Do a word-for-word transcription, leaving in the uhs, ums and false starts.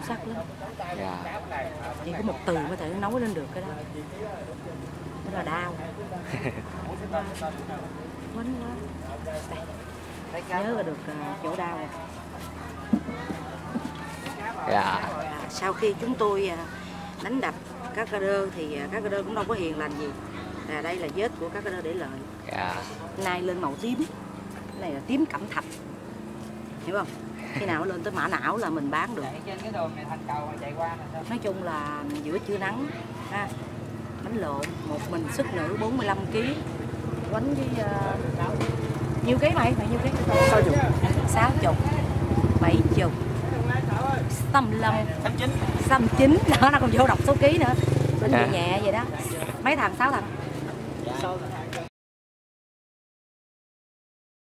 sắc lắm. Dạ. Chỉ có một từ có thể nói lên được cái đó. Đó là đau. Quánh quá. Đây. Nhớ là được uh, chỗ đau rồi. Dạ. À, sau khi chúng tôi uh, đánh đập các ca đơ thì uh, các ca đơ cũng đâu có hiền lành gì. À, đây là vết của các ca đơ để lại. Dạ. Nay lên màu tím. Cái này là tím cẩm thạch. Hiểu không? Khi nào nó lên tới mã não là mình bán được. Nói chung là giữa trưa nắng ha. Bánh lộn một mình sức nữ bốn mươi lăm ki lô gam. Quánh với uh, nhiêu ký mày? Mày nhiêu ký? sáu mươi. sáu mươi. bảy mươi. sáu mươi lăm. sáu mươi chín. Đó nó còn vô đọc số ký nữa. Tính nhẹ vậy đó. Mấy thằng? sáu thằng?